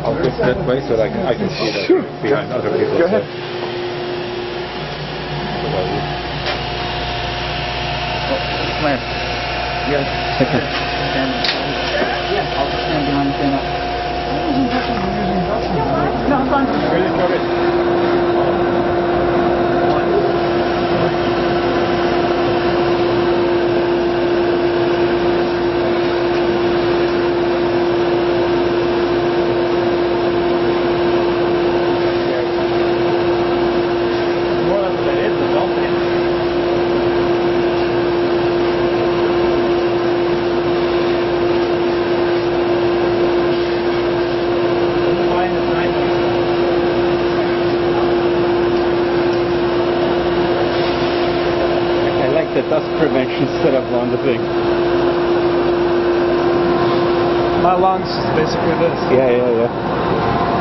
I'll go that way so that I can see that behind other people. Go ahead. Come here. Yes. Yeah, I'll just stand behind the thing up. No, I'm fine. The dust prevention setup on the thing. My lungs is basically this. Yeah.